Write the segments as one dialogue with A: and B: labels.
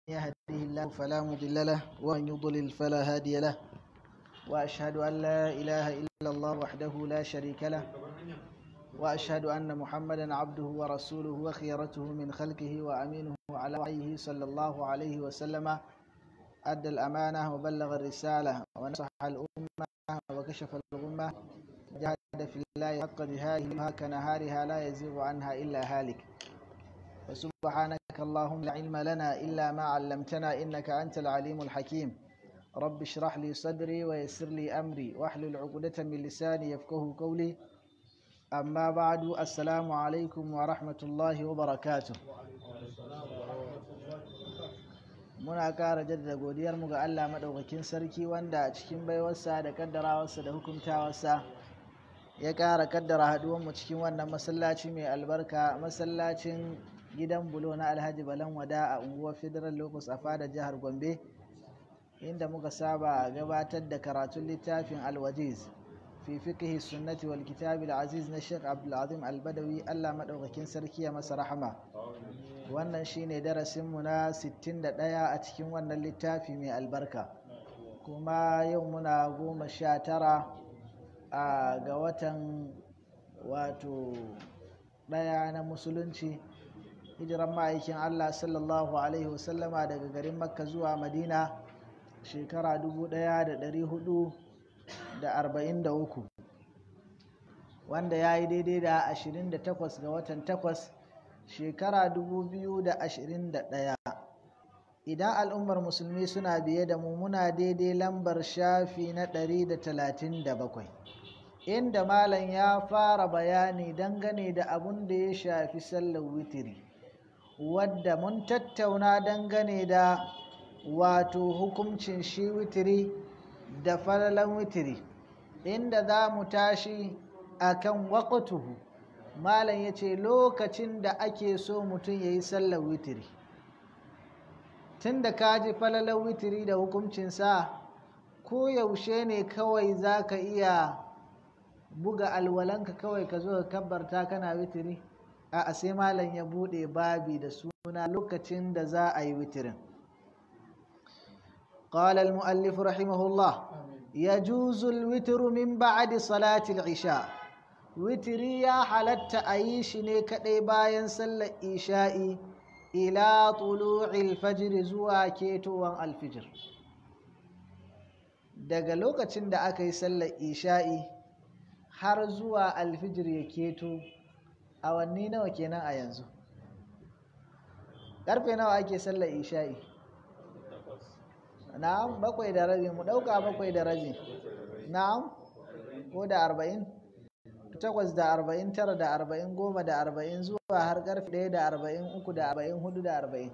A: يهده الله فلا مضل له ومن يضلل فلا هادي له وأشهد أن لا إله إلا الله وحده لا شريك له وأشهد أن محمدا عبده ورسوله وخيرته من خلقه وأمينه على وحيه صلى الله عليه وسلم أدى الأمانة وبلغ الرسالة ونصح الأمة وكشف الغمة جاهد في الله حق جهاده كنهارها لا يزيغ عنها إلا هالك وسبحانك اللهم لا علم لنا إلا ما علمتنا إنك أنت العليم الحكيم رب اشرح لي صدري ويسر لي أمري واحلل عقدة من لساني يفقه قولي أما بعد السلام عليكم ورحمة الله وبركاته muna ƙara jaddada godiyarmu ga Allah maɗaukakin sarki wanda a cikin baiwarsa da kaddarawarsa da hukuntawarsa ya ƙara kaddara haɗuwanmu cikin wannan masallaci mai albarka, masallacin gidan bulo na Alhaji Balan Wada a unguwar Federal Locus a fadar jihar Gombe, inda muka saba gabatar da karatun littafin Al-Wajiz fi fiqhi sunnati wal kitabil aziz na Sheikh Abdul Azim Al-Badawi, Allah maɗaukakin sarki ya masa rahama. Wannan shine darasinmu na 61 a cikin wannan littafi mai albarka, kuma yau muna 19 ga watan ɗaya na musulunci, hijiran ma'aikin Allah sallallahu alaihi wasallama daga garin Makka zuwa Madina shekara 1443, wanda ya yi daidai da 28 ga watan 8 shekara 2021. Idan al'ummar musulmi suna biye da mu, muna daidai lambar shafi na 137, inda malam ya fara bayani dangane da abun da ya shafi sallar witiri, wadda mun tattauna dangane da hukuncin shi witiri da falalan witiri, inda za mu tashi akan waqtuhu. Malam ya ce lokacin da ake so mutum ya yi sallar witiri. Tun da ka ji falalar witiri da hukuncinsa, ko yaushe ne kawai za ka iya buga alwalanka kawai ka zo ka kabbarta kana witiri? A sai malam ya buɗe babi da suna lokacin da za a yi witirin. قال المؤلف رحمه الله: يجوز الوتر من بعد صلاة العشاء. witiri ya halatta a yi shi ne kaɗai bayan sallar isha'i ila tulu'il fajr, zuwa ketowar alfijir. Daga lokacin da aka yi sallar isha'i har zuwa alfijir ya keto, awanni nawa kenan a yanzu? Ƙarfe nawa ake sallar isha'i? Na'am, 7:30. mu ɗauka 7:30. Na'am, ko da 40? 8:40, 9:40, 10:40 zuwa har karfe 1:40, 3:40, 4:40.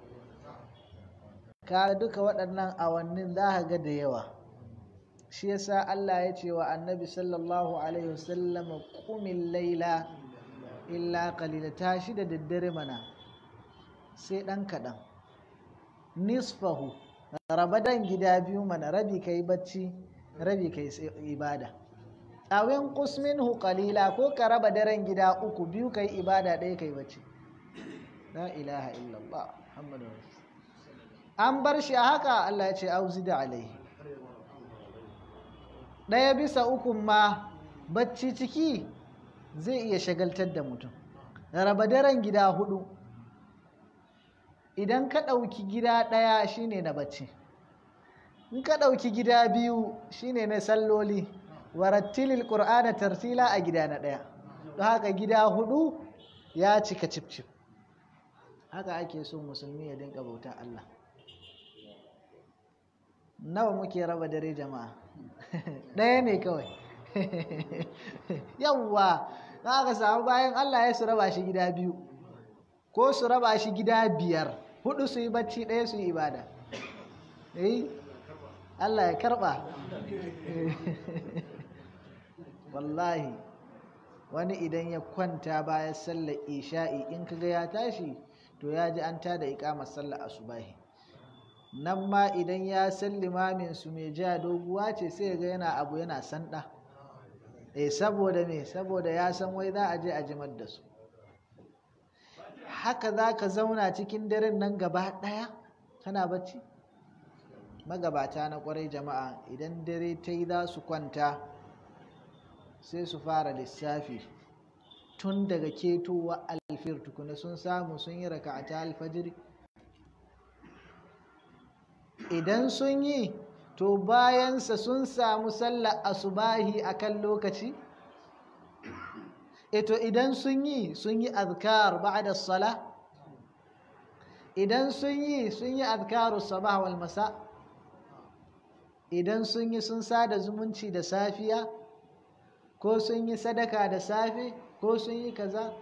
A: Ka duka waɗannan awannin za ka ga da yawa. Shi yasa Allah ya ce wa Annabi sallallahu alaihi wasallam, qumil laila illa qalila, tashi da daddare mana sai ɗan kaɗan. Nisfahu, raba dan gida biyu mana, rabi kai bacci, rabi kai ibada. Awin minhu qalila, ko ka raba daren gida uku, biyu kai ibada, ɗaya kai bacci. La ilaha illallah Muhammadu Rasul. An bar shi a haka, Allah ya ce auzida alaihi. 1/3 ma bacci ciki zai iya shagaltar da mutum. Raba daren gida 4. Idan ka ɗauki gida 1 shine na bacci, in ka ɗauki gida 2 shine na salloli. Warattilil qur'ana tartila a gida na 1. Don haka gida 4 ya cika cif. Haka ake so musulmi ya dinga bauta Allah. Nawa muke raba dare jama'a? 1 ne kawai. Yawwa, za ka samu bayan Allah ya su raba shi gida 2, ko su raba shi gida 5, 4 su yi bacci, 1 su yi ibada. Allah ya karba. Wallahi wani idan ya kwanta bayan sallar isha'i, in kaga ya tashi to ya ji an tada iqamar sallar asubahi. Nan ma idan ya san limamin su mai ja doguwa ce, sai ga yana sanda. Saboda me? Saboda ya san wai za a je a jimar da su. Haka za ka zauna cikin daren nan gaba ɗaya kana bacci? Magabata na kwarai jama'a idan dare ta yi za su kwanta sai su fara lissafi tun daga ketowa alfir tukuna sun samu sun yi raka'ata alfajiri. Idan sun yi to bayansa sun samu sallar asubahi akan lokaci. To idan sun yi azkar ba'da sala, idan sun yi azkaru sabah wal masa, idan sun yi sun sada zumunci da safiya, ko sun yi sadaka da safe, ko sun yi kaza,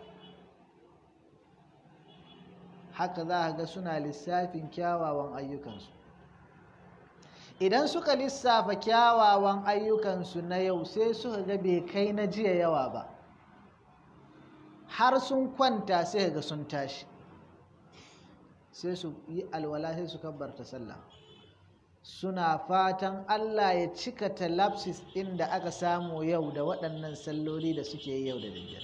A: haka za a ga suna lissafin kyawawan ayyukansu. Idan suka lissafa kyawawan ayyukansu na yau sai suka ga bai kai na jiya yawa ba, har sun kwanta sai ga sun tashi, sai su yi alwala sai su kabbarta sallah, suna fatan Allah ya cika talapsis ɗin da aka samu yau da waɗannan salloli da suke yi yau da daddare.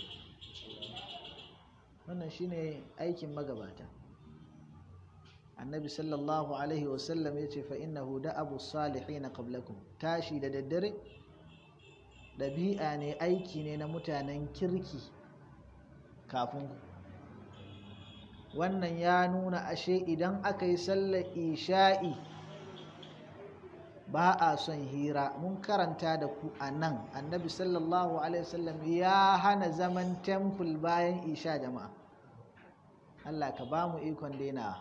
A: Wannan shine aikin magabata. Annabi sallallahu alaihi wasallam ya ce fa innahu da'abu salihin qablakum. Tashi da daddare ɗabi'a ne, aiki ne na mutanen kirki kafin ku. Wannan ya nuna ashe idan aka yi sallar isha'i ba a son hira. Mun karanta da ku a nan annabi sallallahu alaihi wasallam ya hana zaman temple bayan isha jama'a. Allah ka ba mu ikon daina.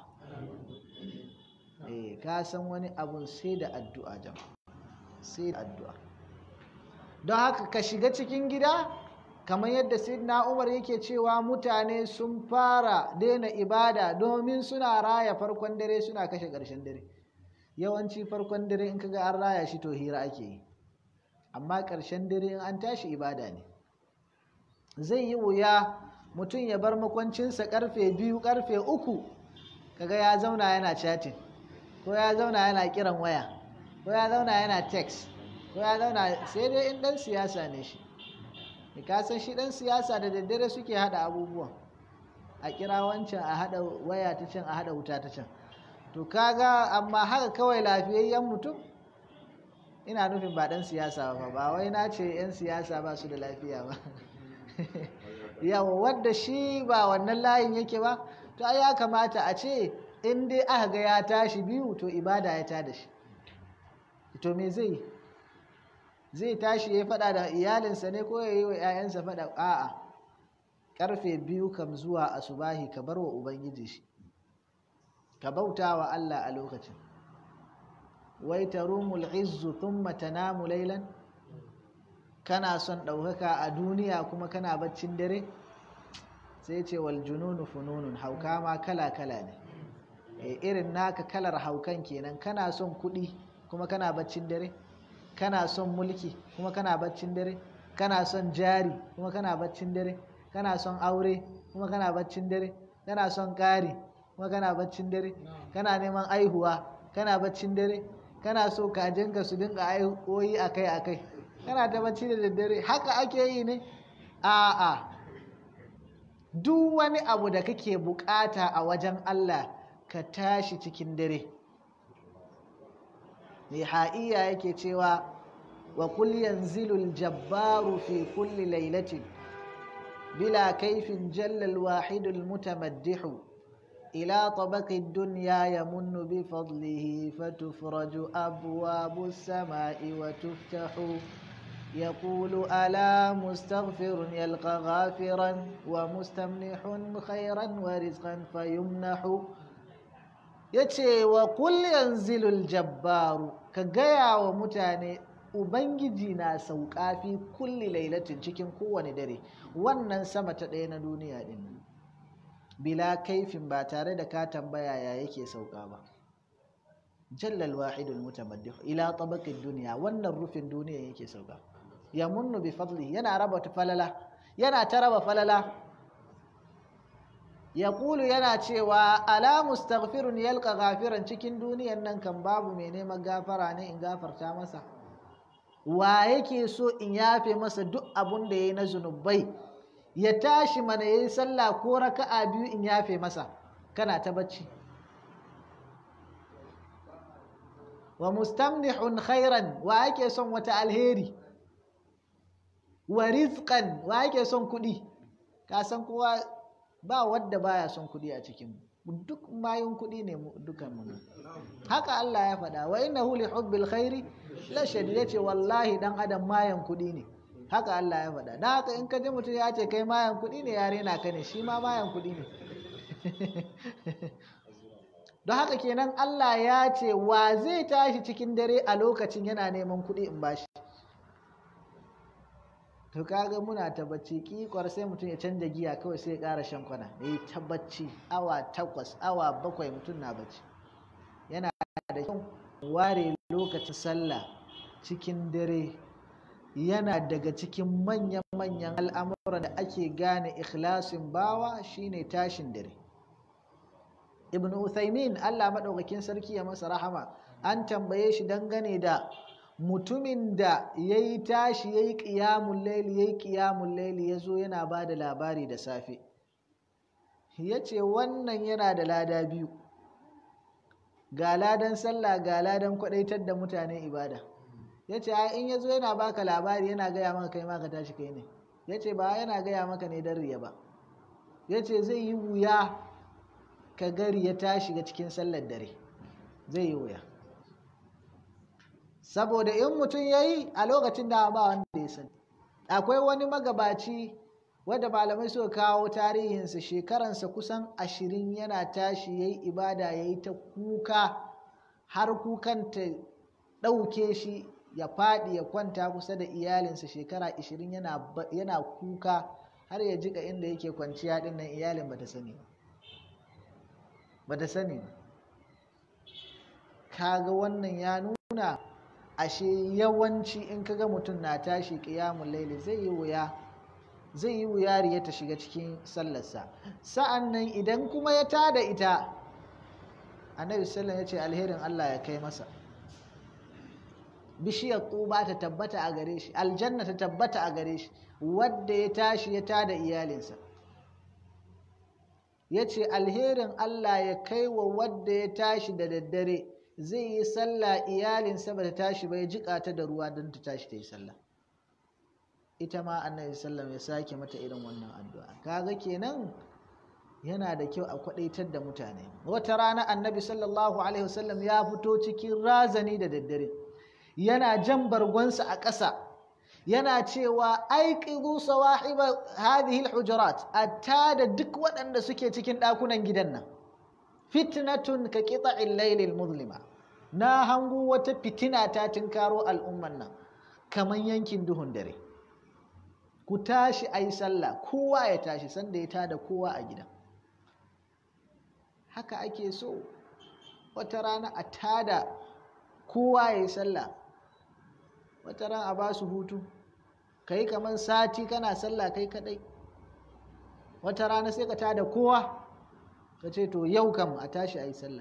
A: Ka san wani abun sai da addu'a jama'a, sai da addu'a. Don haka ka shiga cikin gida kamar yadda Sayyidina Umar yake cewa mutane sun fara daina ibada domin suna raya farkon dare suna kashe ƙarshen dare. Yawanci farkon dare in kaga an raya shi to hira ake yi, amma ƙarshen dare in an tashi ibada ne. Zai yi wuya mutum ya bar makwancinsa karfe 2 karfe 3 kaga ya zauna yana chatting, ko ya zauna yana kiran waya, ko ya zauna yana text, ko ya zauna, sai dai in dan siyasa ne shi. Ka san shi dan siyasa da daddare suke hada abubuwan, a kira wancan, a hada waya ta can, a hada wuta ta can. To kaga amma haka kawai lafiyayyen mutum, ina nufin ba dan siyasa ba wai na ce yan siyasa ba su da lafiya ba yawa wadda shi ba wannan layin yake ba, to ai ya kamata a ce in dai aka ga ya tashi 2 to ibada ya tada shi. To me zai tashi ya faɗa da iyalinsa ne ko ya yi wa 'ya'yansa faɗa? A'a, karfe 2 kam zuwa asubahi ka bar wa ubangiji shi, ka bauta wa Allah a lokacin. Wai tarumul izzu thumma tanamu laylan, kana son ɗaukaka a duniya kuma kana baccin dare? Sai ce wal jununu fununun, hauka ma kala kala ne. Irin naka kalar haukan kenan, kana son kuɗi kuma kana baccin dare, kana son mulki kuma kana baccin dare, kana son jari kuma kana baccin dare, kana son aure kuma kana baccin dare, kana son ƙari kuma kana baccin dare, kana neman aihuwa kana baccin dare, kana so kajinka su dinga aihuwoyi akai akai, kana ta bacci da daddare. Haka ake yi ne? A'a, duk wani abu da kake bukata a wajen Allah ka tashi cikin dare. Nihaiya yake cewa wa kul yanzilul jabbaru fi kulli lailatin bila kaifin jallal wahidul mutamaddihu ila tabaqi dunya yamunnu bi fadlihi fatufraju abwabus samai wa tuftahu يقول ألا مستغفر يلقى غافرا ومستمنح خيرا ورزقا فيمنح. yace wa kul yanzilul jabbaru, ka gaya wa mutane ubangiji na sauka fi kulli lailatin, cikin kowane dare, wannan sama ta ɗaya na duniya din, bila kaifin, ba tare da ka tambaya ya yake sauka ba. jallal wahidul mutamaddih ila tabaqid dunya, wannan rufin duniya yake sauka. yamunnu bi fadlihi, yana raba falala, yana ta raba falala. yaqulu, yana cewa ala mustaghfirun yalqa ghafiran, cikin duniyan nan kan babu mai neman gafara ne in gafarta masa? Wa yake so in yafe masa duk abun da yayi na zunubai? Ya tashi mana yayi sallah ko raka'a 2 in yafe masa. Kana ta bacci. wa mustamnihun khairan wa ake son wata alheri, wa rizqan wa ake son kuɗi. Ka san kowa ba wadda baya son kuɗi a cikin duk mayun kuɗi ne dukan mu. Haka Allah ya faɗa wa innahu li hubbil khairi la shadid, yace wallahi dan adam mayan kuɗi ne. Haka Allah ya faɗa. Dan haka in ka ji mutum ya ce kai mayan kuɗi ne ya rena ka ne, shi ma mayan kuɗi ne. Don haka kenan Allah ya ce wa zai tashi cikin dare a lokacin yana neman kuɗi in bashi. To kaga muna ta bacci kikwar sai mutum ya canja giya kawai sai ya ƙara shan kwana, ya yi ta bacci awa 8 awa 7 mutum na bacci. Yana da kyau ware lokacin sallah cikin dare, yana daga cikin manyan al'amuran da ake gane ikhlasin bawa shine tashin dare. Ibn Uthaymin Allah maɗaukakin sarki ya masa rahama, an tambaye shi dangane da mutumin da ya yi tashi ya yi ƙiyamun laili ya zo yana ba da labari da safe. Ya ce wannan yana da lada biyu, ga ladan sallah ga ladan kwaɗaitar da mutane ibada. Ya ce in ya zo yana baka labari yana gaya maka kai ma ka tashi kai ne. Ya ce ba yana gaya maka ne don riya ba. Ya ce zai yi wuya ka gari ya tashi ga cikin sallar dare, zai yi wuya. Saboda in mutum ya yi a lokacin da ba wanda ya sani. Akwai wani magabaci wadda malamai suka kawo tarihinsa, shekaransa kusan 20 yana tashi ya yi ibada, ya yi ta kuka har kukan ta ɗauke shi ya faɗi ya kwanta kusa da iyalinsa. Shekara 20 yana kuka har ya jika inda yake kwanciya ɗin nan, iyalin bata sani ba. Kaga wannan ya nuna ashe yawanci in kaga mutum na tashi qiyamul layli zai yi wuya riya ta shiga cikin sallarsa. Sa'annan idan kuma ya tada ita, Annabi sallallahu alaihi wasallam ya ce alherin Allah ya kai masa. Bishiyar tuba ta tabbata a gare shi, aljanna ta tabbata a gare shi wadda ya tashi ya tada iyalinsa. Ya ce alherin Allah ya kai wa wadda ya tashi da daddare zai yi sallah iyalinsa ba ta tashi ba, ya jiƙa ta da ruwa don ta tashi ta yi sallah. Ita ma Annabi sallallahu ya sake mata irin wannan addu'a. Kaga kenan yana da kyau a kwadaitar da mutane. Wata rana Annabi sallallahu alaihi wasallam ya fito cikin razani da daddare, yana jan bargonsa a ƙasa, yana cewa aiqidu sawahiba hadhihi alhujurat, atada duk waɗanda suke cikin ɗakunan gidan nan. Fitnatun ka qita'il laylil muzlima, na hangu wata fitina ta tinkaro al'umman nan kaman yankin duhun dare. Ku tashi ayi sallah, kowa ya tashi sanda ya tada kowa a gidan. Haka ake so wata rana a tada kowa ya yi sallah, wata rana a ba su hutu, kai kaman sati kana sallah kai kadai. Wata rana sai ka tada kowa ka ce to yau kam a tashi a yi sallah.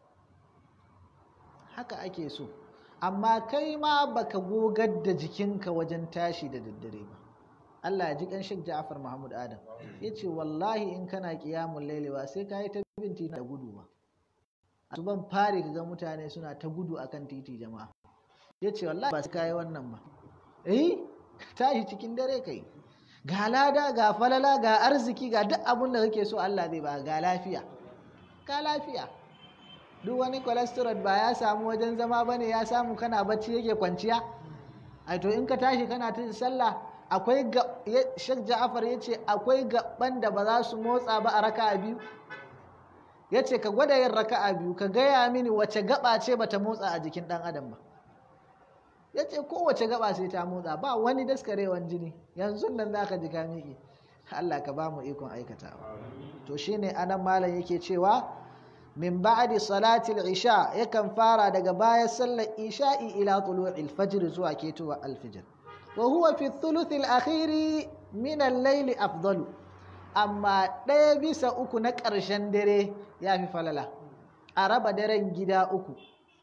A: Haka ake so, amma kai ma baka gogar da jikinka wajen tashi da daddare ba. Allah ya ji kan Sheikh Ja'far Mahmud Adam ya ce wallahi in kana qiyamul layli ba sai ka yi ta bin titi da gudu ba. Asuban fare ka ga mutane suna ta gudu akan titi jama'a. Ya ce wallahi ba sai ka yi wannan ba. Tashi cikin dare kai. Ga lada, ga falala, ga arziki, ga duk abun da kake so Allah zai ba, ga lafiya. Ka lafiya. Duk wani cholesterol ba ya samu wajen zama bane, ya samu kana bacci yake kwanciya. Ai to in ka tashi kana ta sallah, akwai Sheikh Ja'far ya ce akwai gaban da ba za su motsa ba a raka'a biyu. Ya ce ka gwada yin raka'a biyu, ka gaya mini wace gaba ce bata motsa a jikin ɗan adam ba. Ya ce kowace gaba sai ta motsa, ba wani daskarewan jini, yanzu nan za ka ji ka miƙe. Allah ka ba mu ikon aikatawa. To shine anan malam yake cewa min ba'di salatil isha, yakan fara daga bayan sallar isha'i ila tulu'il fajr, zuwa ketowa alfijir. Wa huwa fi thuluthil akhiri min al-layl afdalu, amma 1/3 na ƙarshen dare ya fi falala. A raba daren gida 3,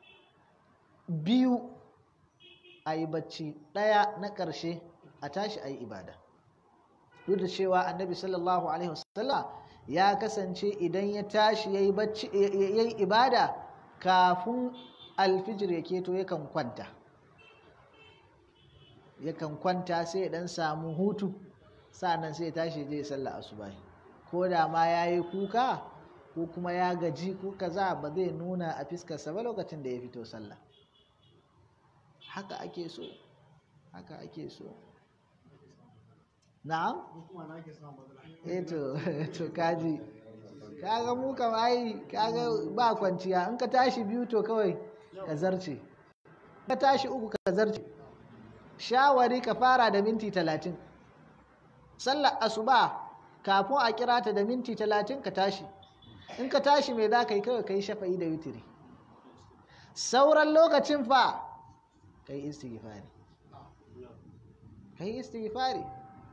A: 2 a yi bacci, 1 na ƙarshe a tashi a yi ibada. Duk da cewa Annabi sallallahu alaihi wasallam ya kasance idan ya tashi ya yi ibada kafin alfijir ya keto yakan kwanta sai ya dan samu hutu, sa'annan sai ya tashi zai sallah asubahi. Ko da ma yayi kuka ko kuma ya gaji ko kaza, ba zai nuna a fiskarsa ba lokacin da ya fito sallah. Haka ake so. Na'am? To kaji. Kaga mu kam ai kaga ba kwanciya, in ka tashi 2 to kawai ka zarce, ka tashi 3 ka zarce. Shawari ka fara da minti 30, sallar asuba kafin a kira ta da minti 30 ka tashi. In ka tashi me za ka yi? Kawai ka yi shafa'i da witiri. Sauran lokacin fa ka yi istighfari.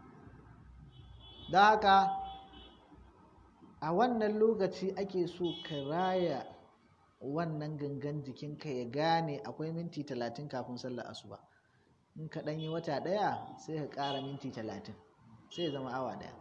A: Don haka a wannan lokaci ake so ka raya wannan gangan jikinka ya gane akwai minti 30 kafin sallar asuba. In ka ɗan yi wata ɗaya sai ka ƙara minti 30, sai ya zama awa ɗaya.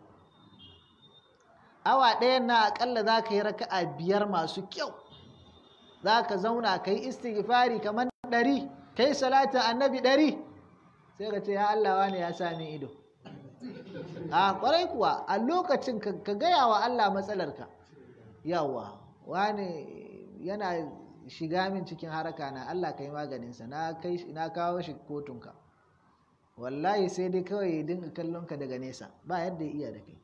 A: Awa ɗayan na aƙalla za ka yi raka'a 5 masu kyau. Za ka zauna ka yi istighfari kamar 100, ka yi salatin annabi 100, sai ka ce ya Allah wane ya sami ido. A ƙwarai kuwa a lokacin ka gaya wa Allah matsalarka. Yawa wane yana shiga min cikin haraka na, Allah ka yi maganinsa, na kawo shi kotunka. Wallahi sai dai kawai ya dinga kallonka daga nesa, ba yadda ya iya da kai.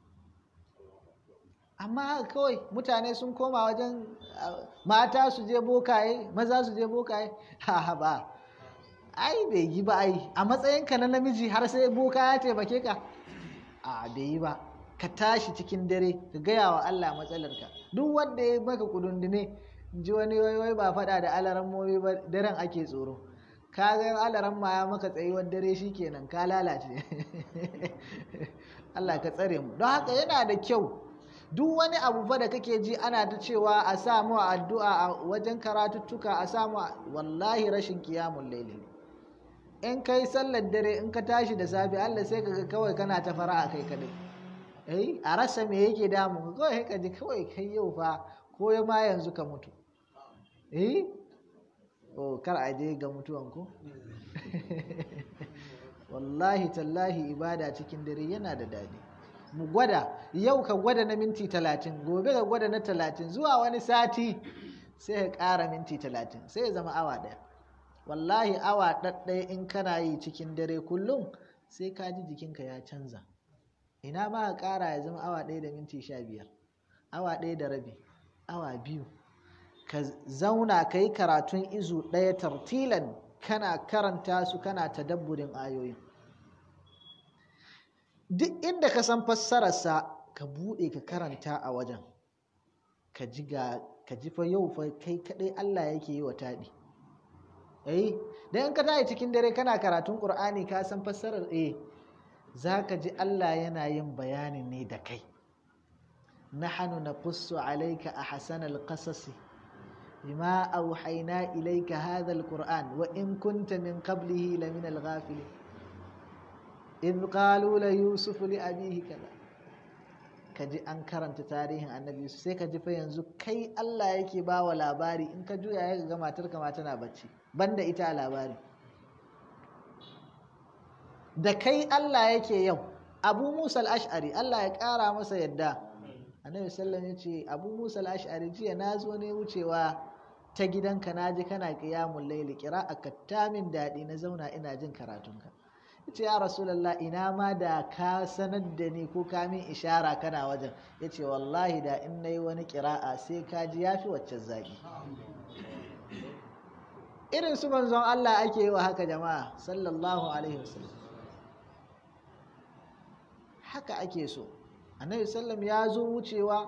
A: Amma haka kawai mutane sun koma wajen mata su je bokaye, maza su je bokaye. Ha ba, ai bai yi ba ai. A matsayinka na namiji har sai boka ya taimake ka? A bai yi ba. Ka tashi cikin dare ka gaya wa Allah matsalarka. Duk wanda ya maka kudundune, ji wani wai ba faɗa da alarammomi ba, daren ake tsoro. Ka ga alaran ma ya maka tsayuwar dare shikenan ka lalace. Allah ka tsare mu. Don haka yana da kyau duk wani abu fa da kake ji ana ta cewa a samu addu'a a wajen karatuttuka, a samu, wallahi rashin qiyamul layli. In kai sallar dare in ka tashi da safe Allah sai kaga kawai kana ta fara'a kai kadai. A rasa me yake damu kawai ka ji kawai kai yau fa ko ya ma yanzu ka mutu. Kar a je ga mutuwan ku. Wallahi tallahi ibada cikin dare yana da daɗi. Mu gwada, yau ka gwada na minti 30, gobe ka gwada na 30, zuwa wani sati sai ka ƙara minti 30, sai ya zama awa ɗaya. Wallahi awa ɗaɗɗaya in kana yi cikin dare kullum sai ka ji jikinka ya canza. Ina ma ka ƙara ya zama awa 1 da minti 15, awa 1 da rabi, awa 2. Ka zauna ka yi karatun izu 1 tartilan, kana karanta su kana tadabburin ayoyin. Duk inda ka san fassararsa ka buɗe ka karanta a wajen. Ka ji fa yau fa kai kaɗai Allah yake yi wa taɗi. Dan in ka tashi cikin dare kana karatun Qur'ani ka san fassarar, za ka ji Allah yana yin bayanin ne da kai. Nahnu naqussu alayka ahsanal qasasi bima awhayna ilayka hadha alquran wa in kunta min qablihi laminal ghafilin idh qalu la yusuf li abihi kaza. Kaji an karanta tarihin annabi Yusuf sai ka ji fa yanzu kai Allah yake ba wa labari. In ka juya ya ga matarka ma tana bacci banda ita a labari. Da kai Allah yake yau. Abu Musa al-Ash'ari Allah ya ƙara masa yadda. Annabi sallallahu ya ce Abu Musa al-Ash'ari jiya na zo ne wucewa ta gidanka na ji kana qiyamul layli qira'aka ta min daɗi na zauna ina jin karatunka. Yace ya Rasulullah ina ma da ka sanar da ni ko ka min ishara kana wajen. Yace wallahi da in nayi wani qira'a sai ka ji yafi wacce zaki. Irin su manzon Allah ake yi wa haka jama'a sallallahu alaihi wasallam. Haka ake so. Annabi sallam ya zo wucewa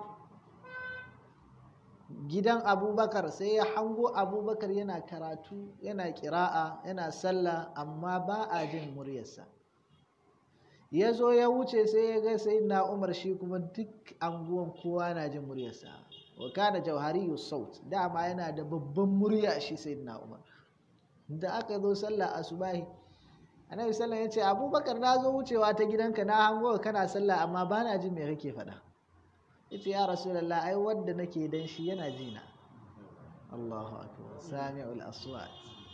A: gidan Abubakar sai ya hango Abubakar yana karatu, yana ƙira'a, yana sallah amma ba a jin muryarsa. Ya zo ya wuce sai ya ga sayyidina Umar shi kuma duk anguwan kowa na jin muryarsa. Wa kana jawhariyus saut, dama yana da babban murya shi sayyidina Umar. Da aka zo sallah asubahi Annabi sallallahu ya ce Abubakar na zo wucewa ta gidanka na hango kana sallah amma ba na jin me kake faɗa. Yace ya Rasulullah ai wanda nake dan shi yana jina. Allahu akbar, sami'ul aswat.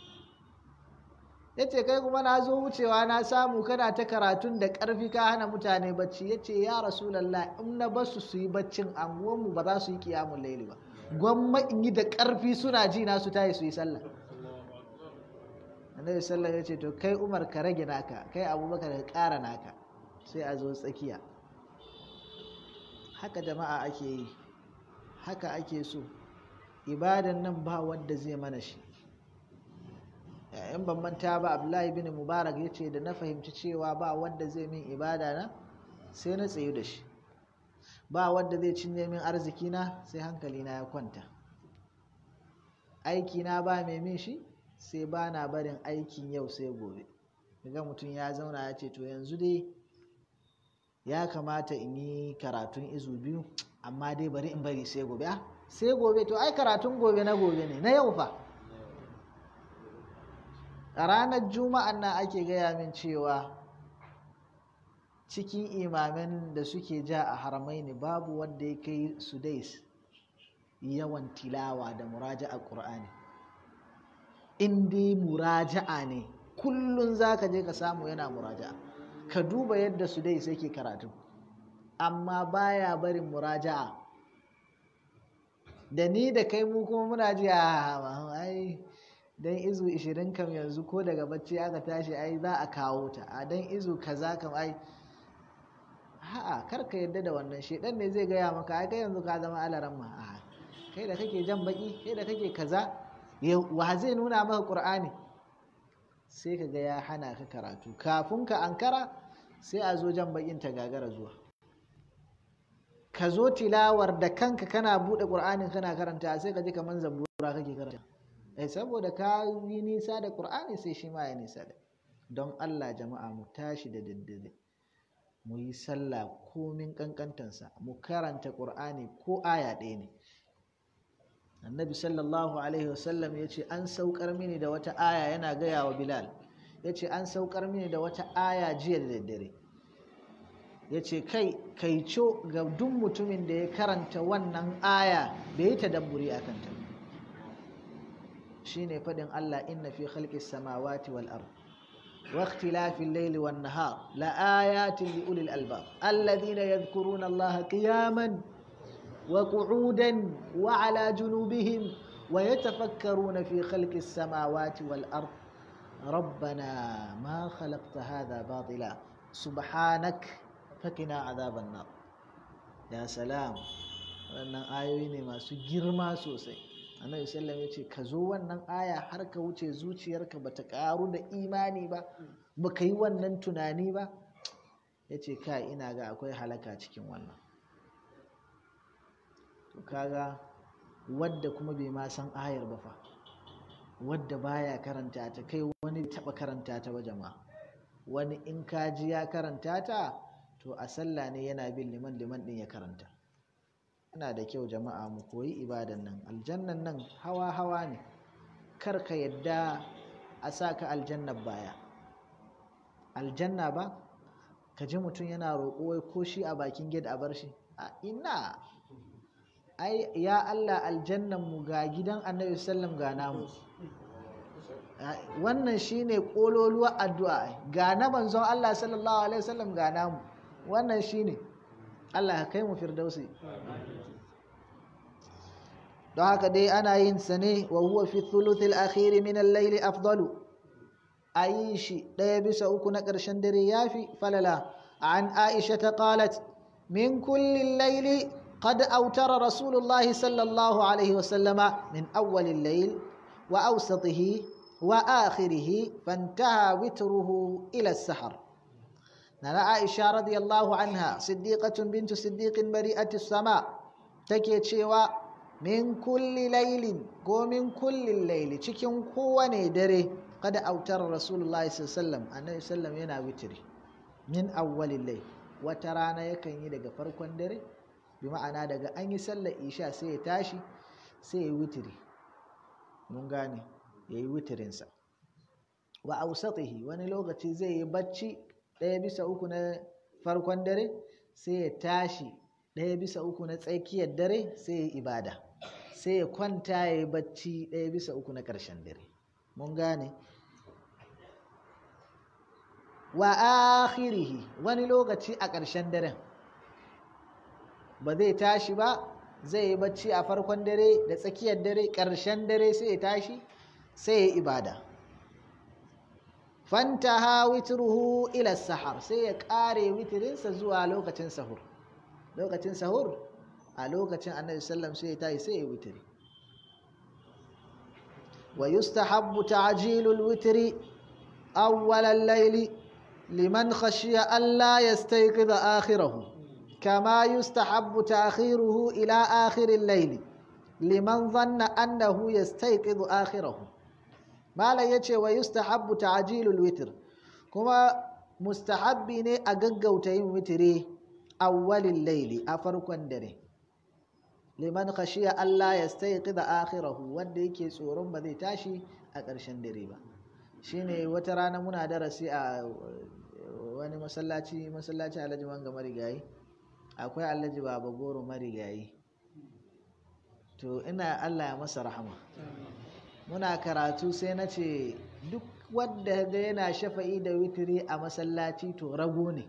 A: Yace kai kuma na zo wucewa na samu kana ta karatun da ƙarfi ka hana mutane bacci. Yace ya Rasulullah, in na basu su yi baccin anguwanmu ba za su yi qiyamul layli ba, gwamma in yi da ƙarfi suna ji na su tayi su yi sallah. Annabi sallallahu ya ce to kai Umar ka rage naka, kai Abubakar ka ƙara naka, sai a zo tsakiya. Haka jama'a ake yi, haka ake so. Ibadan nan ba wanda zai mana shi. In ban manta ba, Abdullahi bin Mubarak ya ce da na fahimci cewa ba wanda zai min ibada na sai na tsayu da shi, ba wanda zai cinye min arziki na sai hankali na ya kwanta, aiki na ba mai min shi sai ba na barin aikin yau sai gobe. Daga mutum ya zauna ya ce to yanzu dai ya kamata in yi karatun izu 2, amma dai bari in bari sai gobe. Sai gobe? To ai karatun gobe na gobe ne, na yau fa. A ranar juma'an nan ake gaya min cewa cikin imamen da suke ja a haramaini babu wanda ya kai Sudais yawan tilawa da muraja'a Qur'ani. In dai muraja'a ne, kullun zaka je ka samu yana muraja'a. Ka duba yadda Sudais yake karatu, amma baya barin muraja'a. Da ni da kai mu kuma muna ji ai dan izu 20 kam yanzu ko daga bacci aka tashi ai za a kawo ta, a dan izu kaza kam ai a'a, kar ka yadda da wannan. Shedan ne zai gaya maka ai kai yanzu ka zama alaramma, kai da kake jan baki, kai da kake kaza, wa zai nuna maka Qur'ani? Sai ka ga ya hana ka karatu, kafin ka ankara sai a zo jan bakin ta gagara zuwa. Ka zo tilawar da kanka kana bude Qur'anin kana karanta, sai ka ji kaman zabura kake karanta. Saboda ka yi nisa da Qur'ani sai shi ma ya nisa da. Don Allah jama'a mu tashi da daddare, mu yi sallah komin kankantansa, mu karanta Qur'ani ko aya ɗaya ne. Annabi sallallahu alaihi wasallam ya ce an saukar mini da wata aya, yana gaya wa Bilal, ya ce an saukar mini da wata aya jiya da daddare. Ya ce kai co ga duk mutumin da ya karanta wannan aya bai yi tadabburi a kanta. Shi ne faɗin Allah, inna fi khalqis samawati wal ard wa ikhtilafil layli wan nahar la ayatin li ulil albab alladhina yadhkuruna Allah qiyaman wa qu'udan wa ala junubihim wa yatafakkaruna fi khalqis samawati wal ard rabbana ma khalaqta hadha batila subhanak fakina adhaban nar. Ya salam, wannan ayoyi ne masu girma sosai. Annabi sallallahu ya ce ka zo wannan aya har ka wuce zuciyarka bata karu da imani ba, baka yi wannan tunani ba. Ya ce kai, ina ga akwai halaka cikin wannan. To kaga wadda kuma bai ma san ayar ba fa, wadda baya karanta ta, kai wani taba karanta ta ba jama'a. Wani in ka ji ya karanta ta to a sallah ne yana bin liman din ya karanta. Yana da kyau jama'a mu koyi ibadan nan. Aljannan nan hawa ne, kar ka yadda a sa ka aljannar baya. Aljanna ba ka ji mutum yana roƙo wai ko shi a bakin gate a bar shi, a ina ai ya Allah, aljannan mu ga gidan Annabi sallam ga namu. Wannan shine kololuwar addu'a, ga na manzon Allah sallallahu alaihi wasallam ga namu. Wannan shine Allah ka kai mu firdausi. Don haka dai ana yin sa ne wa huwa fi thuluthil akhir min al-layl afdalu, ayi shi 1/3 na ƙarshen dare yafi falala. An Aisha ta qalat min kulli al-layl qad awtara Rasulullah sallallahu alaihi wasallam min awwal al-layl wa awsatihi wa akhirih fantaha witruhu ila as-sahar. Nana Aisha radiyallahu anha, siddiqatun bintu siddiqin bari'ati as-sama, take cewa min kulli laylin ko min kulli layli, cikin kowane dare, kada autar Rasulullahi sallallahu alaihi wasallam, Annabi sallam yana witri min awwalil layl. Wata rana yakan yi daga farkon dare, bi ma'ana daga an yi sallar isha sai ya tashi sai ya witri. Mun gane, yayi witrinsa. Wa awsatihi, wani lokaci zai yi bacci 1/3 na farkon dare sai ya tashi 1/3 na tsakiyar dare sai ya ibada, sai ya kwanta ya yi bacci 1/3 na ƙarshen dare. Mun gane? Wa akhirihi, wani lokaci a ƙarshen daren ba zai tashi ba, zai yi bacci a farkon dare da tsakiyar dare, ƙarshen dare sai ya tashi sai ya ibada. Fantaha witruhu ila sahar, sai ya ƙare witirinsa zuwa lokacin sahur. Lokacin sahur a lokacin Annabi sallam sai ya tashi sai ya witiri. Wa yustahabbu ta'jilul witri awwal al-layli liman khashiya alla yastayqidha akhirahu, kama yustahabbu ta'khiruhu ila akhir al-layli liman dhanna annahu yastayqidhu akhirahu. Malam yace wa yustahabbu ta'jilul witr, kuma mustahabbi ne a gaggauta yin witiri awwalil layli, a farkon dare, liman khashiya Allah yastayqidha akhirahu, wanda yake tsoron ba zai tashi a ƙarshen dare ba. Shine wata rana muna darasi a wani masallaci Alhaji Manga Marigayi, akwai Alhaji Baba Goro Marigayi, to ina Allah ya masa rahama. Muna karatu sai na ce duk wadda ga yana shafa'i da witiri a masallaci to rago ne.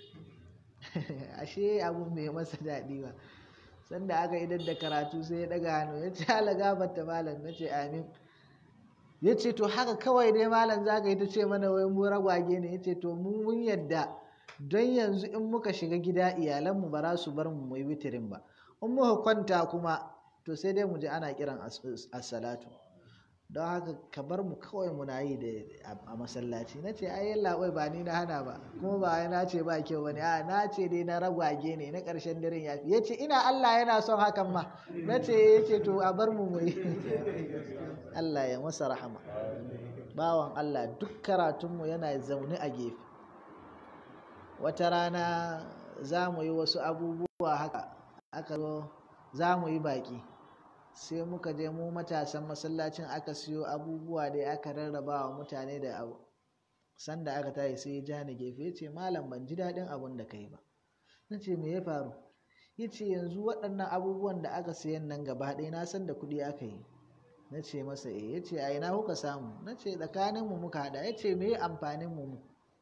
A: Ashe abun bai masa daɗi ba. Sanda aka idar da karatu sai ya daga hannu ya ce ala gafarta malam, na ce amin. Ya ce to haka kawai dai malam za ka yi ta ce mana wai mu ragwage ne. Ya ce to mun yadda, don yanzu in muka shiga gida iyalanmu ba za su bar mu yi witirin ba. In muka kwanta kuma to sai dai mu ji ana kiran as-salatu. Don haka ka bar mu kawai muna yi a masallaci. Na ce ai yalla wai ba ni na hana ba, kuma ba na ce ba kyau bane, a na ce dai na ragwage ne, na ƙarshen daren yafi. Ya ce ina Allah yana son hakan ma. Na ce ya ce to a bar mu yi. Allah ya masa rahama. Bawan Allah duk karatunmu yana zaune a gefe. Wata rana za mu yi wasu abubuwa haka, aka zo za mu yi baƙi. Sai muka je mu matasan masallacin aka siyo abubuwa da aka rarraba wa mutane da abu. Sanda aka tayi sai ya ja ni gefe ya ce malam ban ji daɗin abun da kai ba. Na ce me ya faru? Ya ce yanzu waɗannan abubuwan da aka siyan nan gaba ɗaya na san da kuɗi aka yi. Na ce masa eh. Ya ce a ina kuka samu? Na ce tsakaninmu muka haɗa. Ya ce me amfanin mu?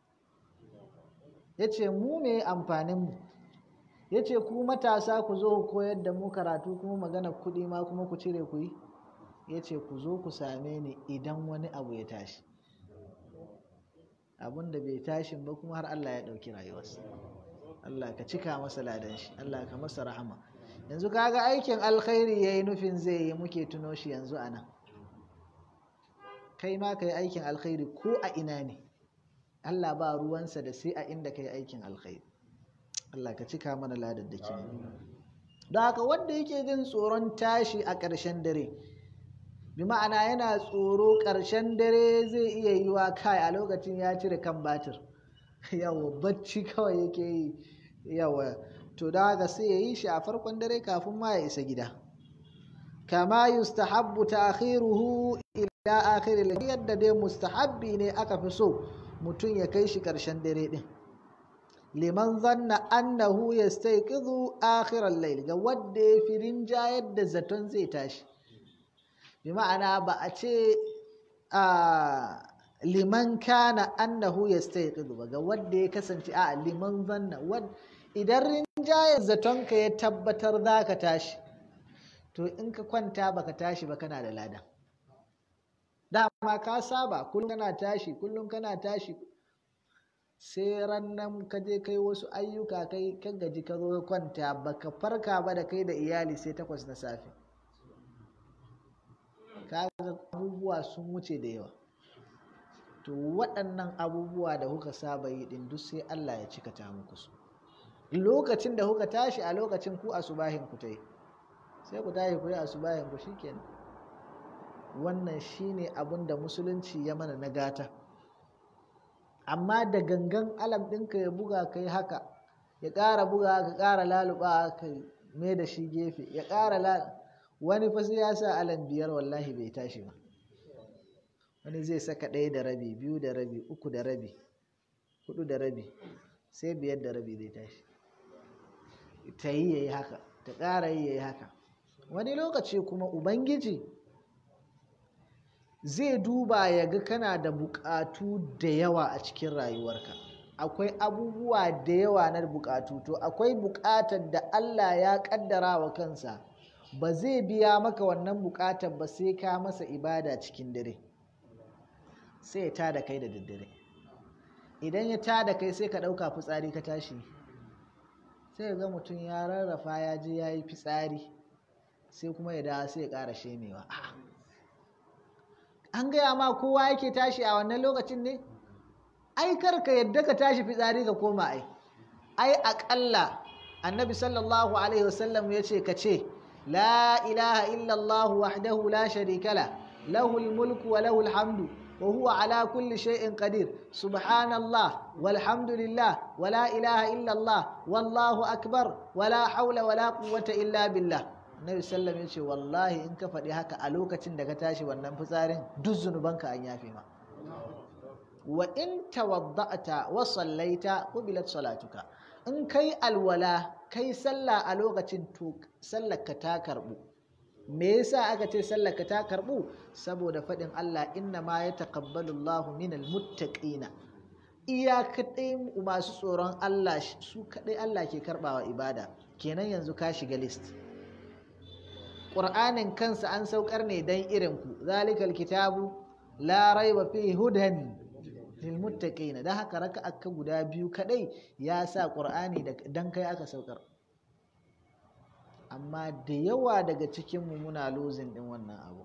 A: Ya ce mu me amfanin mu? Ya ce ku matasa ku zo ku koyar da mu karatu kuma magana kuɗi ma kuma ku cire ku yi. Ya ce ku zo ku same ni idan wani abu ya tashi. Abun da bai tashin ba kuma har Allah ya ɗauki rayuwarsa. Allah ka cika masa ladan shi, Allah ka masa rahama. Yanzu kaga aikin alkhairi yayi nufin zai yi, muke tuno shi yanzu anan. Kai ma kai aikin alkhairi ko a ina ne, Allah ba ruwansa da sai a inda kai aikin alkhairi. Allah ka cika mana ladan da ke. Don haka wanda yake jin tsoron tashi a ƙarshen dare, bi ma'ana yana tsoro ƙarshen dare zai iya yi wa kai a lokacin ya cire kan batir, yawa bacci kawai yake yi, yawa to da haka sai ya yi shi a farkon dare kafin ma ya isa gida. Kama yustahabbu ta'khiruhu ila akhir al-layl, yadda dai mustahabbi ne aka fi so mutum ya kai shi ƙarshen dare din. Liman zanna annahu yastayqidhu akhir al-layl, ga wanda ya fi rinjayar da zaton zai tashi. Bi ma'ana ba a ce liman kana annahu yastayqidhu ba, ga wanda ya kasance a liman zanna, idan rinjayar zaton ka ya tabbatar za ka tashi, to in ka kwanta baka tashi ba kana da lada. Dama ka saba kullum kana tashi sai rannan ka je kai wasu ayyuka kai kan gaji ka zo kwanta baka farka ba da kai da iyali sai 8 na safe. Kaga abubuwa sun wuce da yawa. To waɗannan abubuwa da kuka saba yi din duk sai Allah ya cikata muku su. Lokacin da kuka tashi a lokacin ku asubahin ku tayi, sai ku tashi ku yi asubahin ku shikenan. Wannan shine abun da musulunci ya mana na gata. Amma da gangan alam ɗinka ya buga kai haka, ya ƙara buga ka ƙara laluba ka mai da shi gefe, ya ƙara wani fa sai ya sa alam 5 wallahi bai tashi ba. Wani zai saka 1 da rabi, 2 da rabi, 3 da rabi, 4 da rabi, sai 5 da rabi zai tashi. Ta yi yayi haka, ta ƙara yi yayi haka. wani lokaci kuma ubangiji zai duba ya ga kana da bukatu da yawa a cikin rayuwarka, akwai abubuwa da yawa na bukatu, to akwai bukatar da Allah ya kaddara wa kansa ba zai biya maka wannan bukatar ba sai ka masa ibada cikin dare, sai ya tada kai da daddare. Idan ya tada kai sai ka ɗauka fitsari ka tashi, sai ga mutum ya rarrafa ya je ya yi fitsari, sai kuma ya dawo sai ya ƙara shemewa. An gaya ma kowa yake tashi a wannan lokacin ne? Ai karka yadda ka tashi fitsari ka koma ai aƙalla annabi sallallahu alaihi wasallam ya ce ka ce la ilaha illallah wahdahu la sharika la lahul mulku wa lahul hamdu wa huwa ala kulli shay'in qadir subhanallah walhamdulillah wa la ilaha illallah wallahu akbar wa la hawla wa la quwwata illa billah. Nabi sallam ya ce wallahi in ka faɗi haka a lokacin da ka tashi wannan fitsarin duk zunubanka an yafe ma. Wa in tawadda'ta wa sallaita qubilat salatuka, in kai alwala kai sallah a lokacin to sallarka ta karbu. Me yasa aka ce sallarka ta karbu? Saboda faɗin Allah inna ma yataqabbalu Allahu minal muttaqina, iya kadai masu tsoron Allah su kadai Allah ke karbawa ibada. Kenan yanzu ka shiga list. Qur'anin kansa an saukar ne dan irin ku, zalikal kitabu la raiba fihi hudan lilmuttaqina. Da haka raka'a guda biyu kadai ya sa Qur'ani dan kai aka saukar. Amma da yawa daga cikin mu muna losing din wannan abu.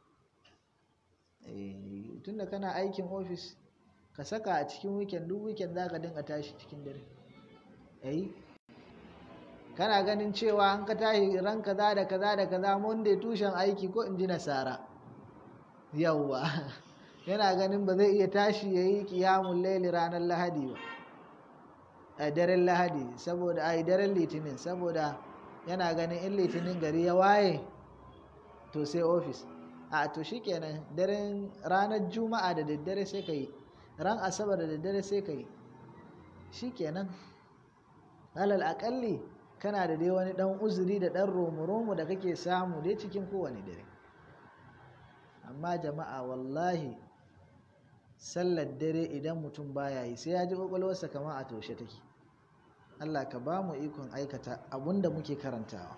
A: Tunda kana aikin office ka saka a cikin weekend, duk weekend zaka dinga tashi cikin dare. Kana ganin cewa an ka tashi ran kaza da kaza da kaza Monday tushen aiki ko in ji nasara. Yawwa. Yana ganin ba zai iya tashi ya yi ƙiyamun laili ranar lahadi ba, a daren lahadi, saboda a daren litinin, saboda yana ganin in litinin gari ya waye to sai ofis. To shi kenan daren ranar juma'a da daddare sai ka yi, ran asabar da daddare sai ka yi, shi kenan alal aƙalli kana da dai wani ɗan uzuri da ɗan romu-romu da kake samu dai cikin kowane dare. Amma jama'a wallahi sallar dare idan mutum baya yi sai ya ji kwakwalwarsa kamar a toshe take. Allah ka ba mu ikon aikata abunda muke karantawa.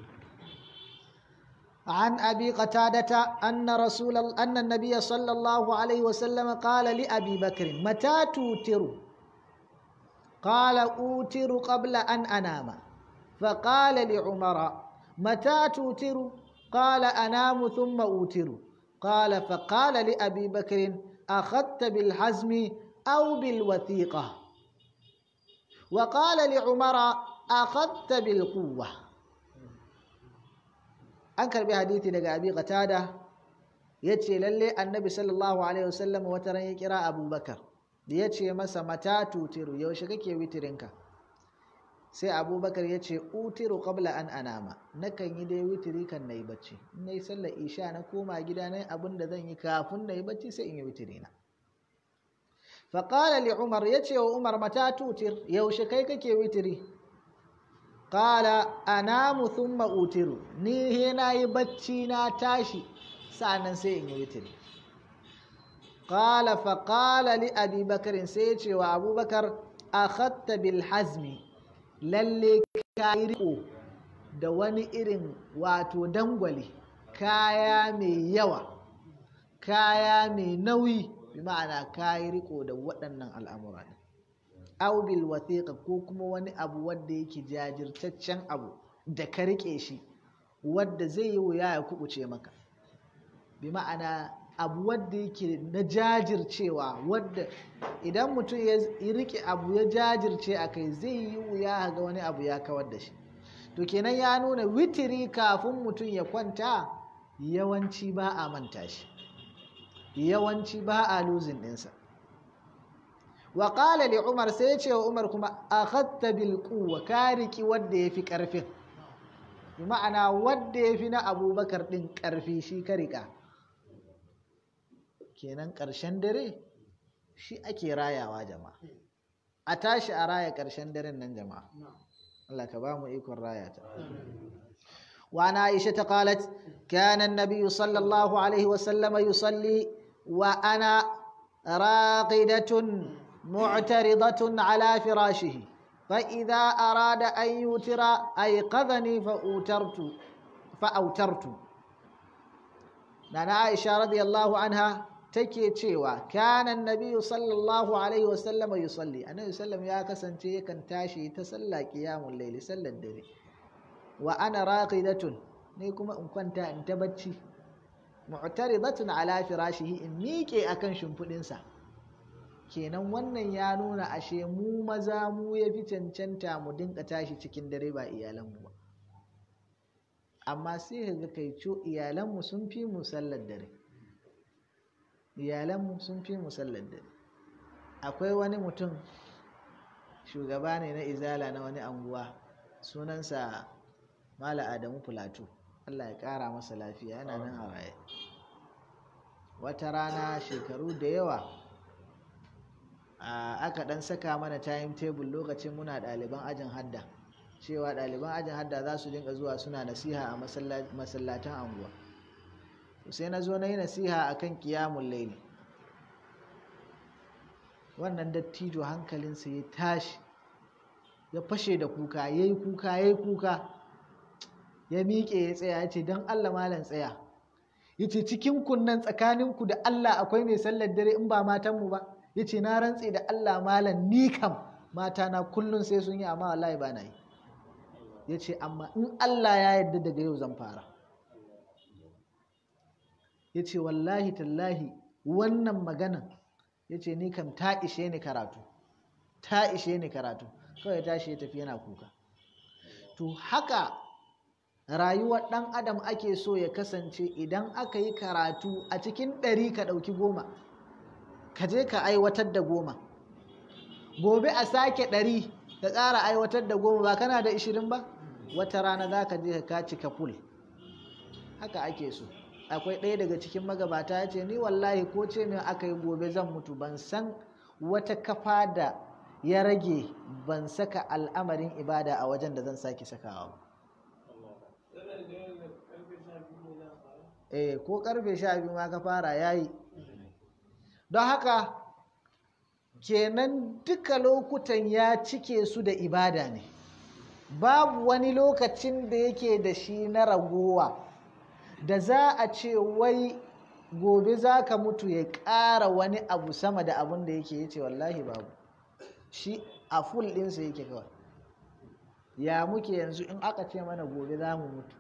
A: عن أبي قتادة أن النبي صلى الله عليه وسلم قال لأبي بكر متى توتر؟ قال أوتر قبل أن أنام. فقال لعمر متى توتر؟ قال أنام ثم أوتر. قال فقال لأبي بكر أخذت بالحزم أو بالوثيقة؟ وقال لعمر أخذت بالقوة. أنكر بحديث لقى أبي قتادة يتشي للي النبي صلى الله عليه وسلم وترى يكرا أبو بكر يتشي مسا متى توتر يوشكك وترنك. sai abubakar ya ce utiru qabla an anama, nakan yi dai witiri kan na yi bacci, in na yi sallar isha na koma gida na abin da zan yi kafin na yi bacci sai in yi witiri na. faƙala li umar, ya ce wa umar mata tutir, yaushe kai kake witiri? ƙala anamu thumma utiru, ni he na yi bacci na tashi sa'annan sai in yi witiri. ƙala faƙala li abi bakarin, sai ya ce wa abubakar akhadta bil hazmi, lalle ka yi riko da wani irin wato dangwale, kaya mai yawa, kaya mai nauyi, bi ma'ana ka yi riko da waɗannan al'amura ne. Aw bil wathiqa, ko kuma wani abu wadda yake jajirtaccen abu da ka rike shi wadda zai yi wuya ya kubuce maka, bi ma'ana abu wadda yake na jajircewa, wadda idan mutum ya rike abu ya jajirce a kai zai yi wuya ga wani abu ya kawar da shi. To kenan ya nuna witiri kafin mutum ya kwanta yawanci ba a manta shi, yawanci ba a losing ɗinsa. wa qala li umar, sai ya ce wa umar kuma akhadta bil quwwa, ka riki wadda yafi karfin, bi ma'ana wadda yafi na abubakar din karfi shi ka rika. Kenan ƙarshen dare shi ake rayawa jama'a, a tashi a raya ƙarshen daren nan jama'a. Allah ka ba mu ikon raya ta. وعن عائشة قالت كان النبي صلى الله عليه وسلم يصلي وأنا راقدة معترضة على فراشه فإذا أراد أن يوتر أيقظني فأوترت نانا عائشة رضي الله عنها take cewa kana annabi sallallahu alaihi wasallam yusalli annabi sallam ya kasance yakan tashi ta sallah qiyamul layli sallar dare wa ana raqidatun ne kuma in kwanta in ta bacci mu'taridatun ala firashihi in miƙe akan shimfidin sa kenan wannan ya nuna ashe mu maza mu yafi cancanta mu dinka tashi cikin dare ba iyalan mu ba amma sai ga kai iyalan mu sun fi mu sallar dare iyalanmu sun fi musallar dare akwai wani mutum shugaba ne na izala na wani anguwa sunansa Mala Adamu Plateau Allah ya kara masa lafiya yana nan a raye wata rana shekaru da yawa aka dan saka mana time table lokacin muna ɗaliban ajin hadda cewa ɗaliban ajin hadda za su dinga zuwa suna nasiha a masallatan anguwa sai na zo na yi nasiha a kan kiyamun laili wannan dattijo hankalinsa ya tashi ya fashe da kuka ya yi kuka ya miƙe ya tsaya ya ce don Allah malam tsaya ya ce cikin kunnan tsakaninku da Allah akwai mai sallar dare in ba matanmu ba ya ce na rantse da Allah malam ni kam matana kullum sai sun yi amma wallahi ba na yi ya ce amma in Allah ya yarda daga yau zan fara ya ce wallahi tallahi wannan maganan ya ce ni kam ta ishe ni karatu kawai tashi ya tafi yana kuka to haka rayuwar ɗan adam ake so ya kasance idan aka yi karatu a cikin 100 ka ɗauki 10 ka je ka aiwatar da 10 gobe a sake 100 ka ƙara aiwatar da 10 ba kana da 20 ba wata rana za ka je ka cika full haka ake so akwai ɗaya daga cikin magabata ya ce ni wallahi ko ce min aka yi gobe zan mutu ban san wata kafa da ya rage ban saka al'amarin ibada a wajen da zan sake sakawa ba ko karfe 12 ma ka fara yayi don haka kenan duka lokutan ya cike su da ibada ne babu wani lokacin da yake da shi na ragowa da za a ce wai gobe za ka mutu ya ƙara wani abu sama da abin da yake yace wallahi babu shi a full ɗinsa yake kawai ya muke yanzu in aka ce mana gobe za mu mutu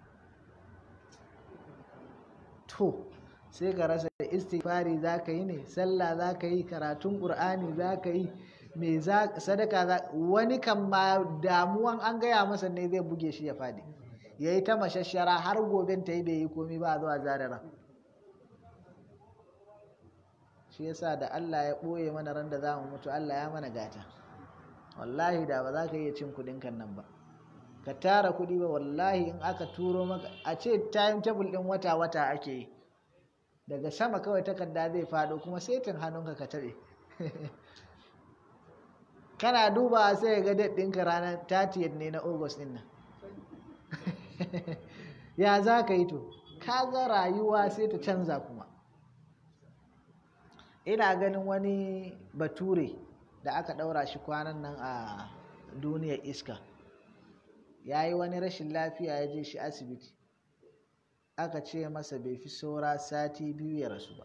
A: to sai ka rasa istighfari za ka yi ne sallah za ka yi karatun ƙur'ani za ka yi mai sadaka wani kan ma damuwan an gaya masa ne zai buge shi ya fadi ya yi ta mashashara har goben ta yi bai yi komi ba zuwa zarara shi yasa da Allah ya ɓoye mana ran da za mu mutu Allah ya mana gata wallahi da ba za ka iya cin kudin kan nan ba ka tara kudi ba wallahi in aka turo maka a ce time table din wata ake yi daga sama kawai takarda zai fado kuma setin hannunka ka taɓe kana duba sai ga date ɗinka ranar 30th ne na August ɗin nan ya za ka yi to kaga rayuwa sai ta canza kuma ina ganin wani bature da aka ɗaura shi kwanan nan a duniyar iska ya yi wani rashin lafiya ya je shi asibiti aka ce masa bai fi saura sati 2 ya rasu ba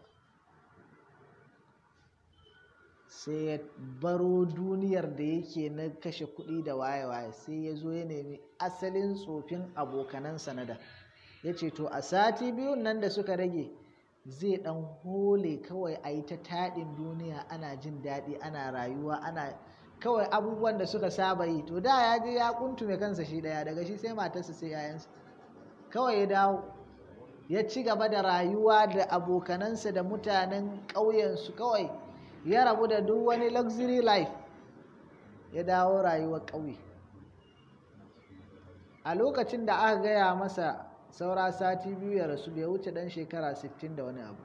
A: sai ya baro duniyar da yake na kashe kuɗi da waye-waye sai ya zo ya nemi asalin tsofin abokanansa na da ya ce to a sati 2 nan da suka rage zai ɗan hole kawai a yi ta taɗin duniya ana jin daɗi ana rayuwa ana kawai abubuwan da suka saba yi to da ya je ya kuntume kansa shi ɗaya daga shi sai matarsa sai yayansa kawai ya dawo ya ci gaba da rayuwa da abokanansa da mutanen ƙauyensu kawai ya rabu da duk wani luxury life ya dawo rayuwar ƙauye a lokacin da aka gaya masa saura sati 2 ya rasu bai wuce dan shekara 60 da wani abu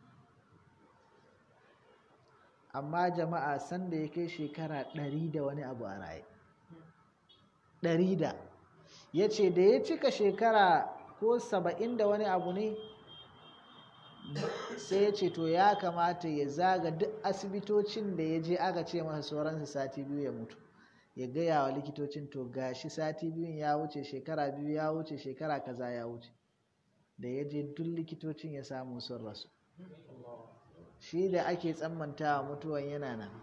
A: amma jama'a sanda ya kai shekara 100 da wani abu a raye 100 ya ce da ya cika shekara ko 70 da wani abu ne, sai ya ce to ya kamata ya zaga duk asibitocin da ya je aka ce masa sauransa sati 2 ya mutu, ya gaya wa likitocin to gashi sati 2 ya wuce, shekara 2 ya wuce, shekara kaza ya wuce. Da ya je duk likitocin ya samu sun rasu. Shi da ake tsammantawa mutuwan yana nan.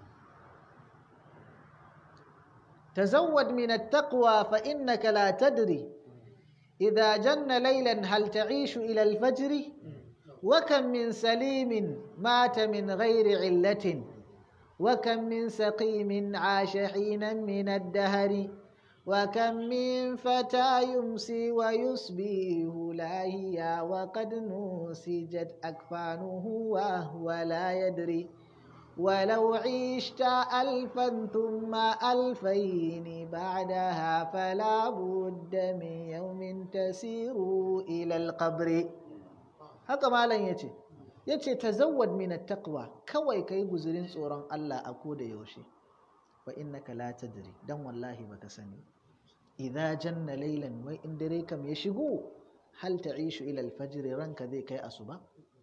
A: تزود من التقوى فإنك لا تدري إذا جن ليلا هل تعيش إلى الفجر وكم من سليم مات من غير علة وكم من سقيم عاش حينا من الدهر وكم من فتى يمسي ويصبيه لاهيا وقد نسجت أكفانه وهو لا يدري ولو عشت 1000 ثم 2000 بعدها فلا بد من يوم تسير إلى القبر. haka malam yace tazawwad min at-taqwa, kawai kai guzurin tsoron Allah a koda yaushe. Fa innaka la tadri, dan wallahi baka sani. Idza janna laylan, wai in dare kam ya shigo, hal ta'ishu ila al-fajr, ranka zai kai asuba.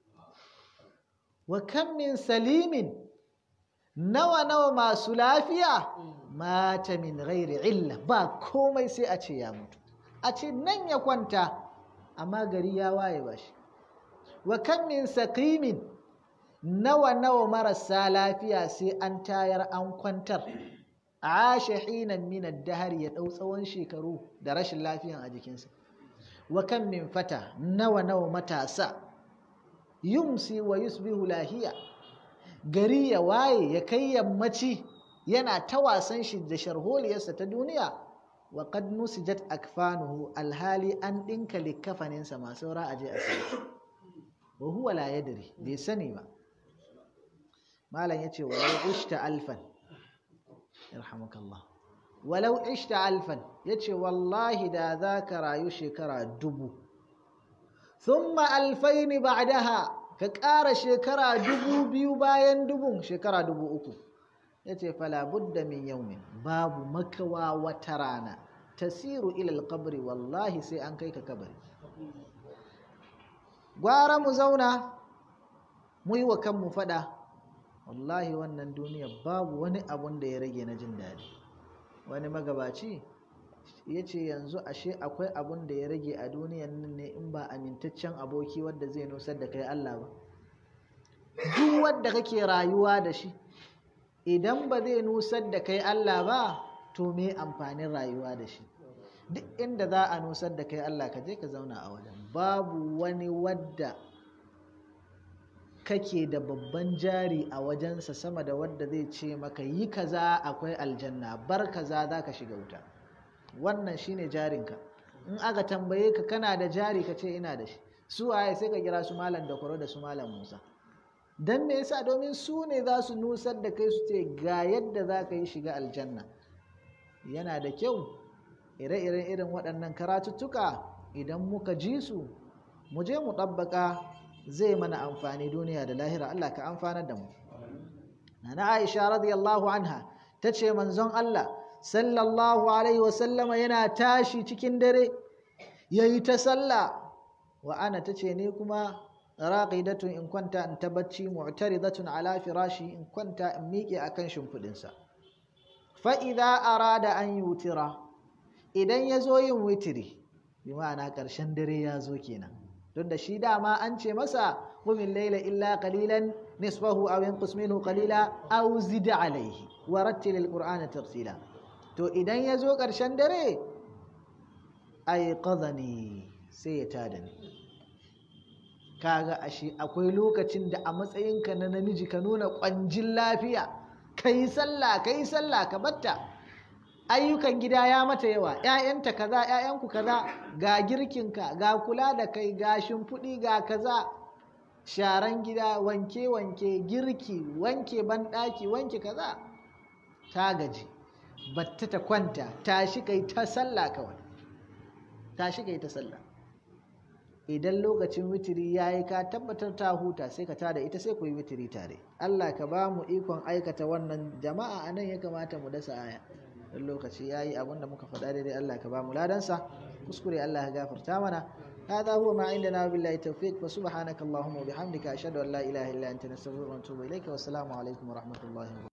A: Wa kam min salimin, nawa masu lafiya, mata min ghairi illa, ba komai sai a ce ya mutu, a ce nan ya kwanta amma gari ya waye ba shi. Wa kam min saqimin, nawa marasa lafiya sai an tayar an kwantar, asha hinan min ad-dahr, ya dau tsawon shekaru da rashin lafiyan a jikinsa. Wa kam min fata, nawa matasa, yumsi wa yusbihu lahiya, gari ya waye ya kai yammaci yana ta wasan shi da sharholiyarsa ta duniya. Wa qad nusijat akfanuhu, alhali an dinka likafaninsa ma saura aje asibiti. Wa huwa la yadri, bai sani ba. malam yace walau ishta alfan, yarhamukallah, walau ishta alfan, yace wallahi da zaka rayu shekara 1000, thumma 2000 ba'daha, ka ƙara shekara 2000 bayan 1000, shekara 3000, yace fala budda min yawmin, babu makawa wata rana, tasiru ila alqabri, wallahi sai an kai ka kabari. Gwara mu zauna mu yi wa kanmu fada, wallahi wannan duniya babu wani abun da ya rage na jin daɗi. Wani magabaci ya ce yanzu ashe akwai abun da ya rage a duniyan nan ne in ba amintaccen aboki wadda zai nusar da kai Allah ba. Duk wadda kake rayuwa da shi idan ba zai nusar da kai Allah ba, to me amfanin rayuwa da shi? Duk inda za a nusar da kai Allah, ka je ka zauna a wajen. Babu wani wadda kake da babban jari a wajensa sama da wadda zai ce maka yi kaza akwai aljanna, bar kaza za ka shiga wuta. Wannan shine jarinka. In aka tambaye ka kana da jari, ka ce ina da shi. Su waye? Sai ka kira su malam da kwaro da su malam Musa. Dan me yasa? Domin su ne za su nusar da kai, su ce ga yadda za ka yi shiga aljanna. Yana da kyau ire-iren irin waɗannan karatuttuka idan muka ji su, mu je mu ɗabbaka, zai mana amfani duniya da lahira. Allah ka amfanar da mu. Nana Aisha radiyallahu anha ta ce manzon Allah sallallahu alaihi wasallama yana tashi cikin dare yayi ta sallah, wa ana tace ni kuma raqidatun, in kwanta in ta bacci, mu'taridatun ala firashi, in kwanta in miƙe akan shimfidinsa. Fa idza arada an yutira, idan yazo yin witiri, bi ma'ana ƙarshen dare ya zo kenan, don da shi dama an ce masa qumil layla illa qalilan nisfahu aw inqus minhu qalila aw zid alayhi wa rattilil qur'ana tartila. To idan ya zo ƙarshen dare, aiqadhani, sai ya tada ni. Kaga ashe akwai lokacin da a matsayinka na namiji ka nuna ƙwanjin lafiya, kai sallah ka batta. Ayyukan gida ya mata yawa, ‘ya'yanta kaza, ‘ya'yanku kaza, ga girkinka, ga kula da kai, ga shimfiɗi, ga kaza, sharan gida, wanke-wanke, girki, wanke banɗaki, wanke kaza. Ta gaji, batta ta kwanta, tashi kai ta sallah kawai, tashi kai ta sallah. Idan lokacin witiri ya yi, ka tabbatar ta huta, sai ka tada ita, sai ku yi witiri tare. Allah ka ba mu ikon aikata wannan. Jama'a a nan ya kamata mu dasa aya. Don lokaci ya yi, abinda muka faɗa daidai Allah ka ba mu ladansa, kuskure Allah ya gafarta mana. هذا هو ما عندنا وبالله التوفيق فسبحانك اللهم وبحمدك أشهد أن لا إله إلا أنت نستغفرك ونتوب إليك والسلام عليكم ورحمة الله وبركاته